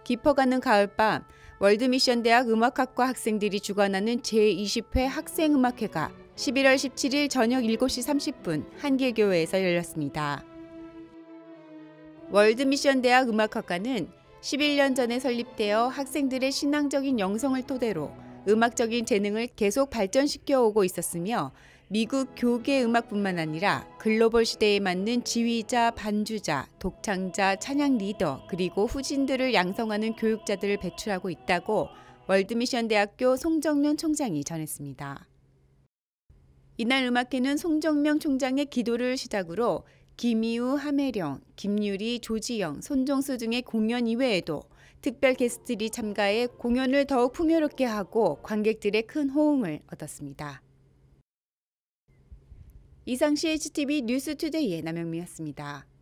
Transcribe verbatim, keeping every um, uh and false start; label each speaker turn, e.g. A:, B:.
A: 깊어가는 가을밤, 월드미션대학 음악학과 학생들이 주관하는 제이십 회 학생음악회가 십일월 십칠일 저녁 일곱 시 삼십 분 한길교회에서 열렸습니다. 월드미션대학 음악학과는 십일 년 전에 설립되어 학생들의 신앙적인 영성을 토대로 음악적인 재능을 계속 발전시켜 오고 있었으며, 미국 교계 음악뿐만 아니라 글로벌 시대에 맞는 지휘자, 반주자, 독창자, 찬양 리더, 그리고 후진들을 양성하는 교육자들을 배출하고 있다고 월드미션대학교 송정명 총장이 전했습니다. 이날 음악회는 송정명 총장의 기도를 시작으로 김이우, 함혜령, 김유리, 조지영, 손종수 등의 공연 이외에도 특별 게스트들이 참가해 공연을 더욱 풍요롭게 하고 관객들의 큰 호응을 얻었습니다. 이상 씨에이치티비 뉴스투데이의 남영미였습니다.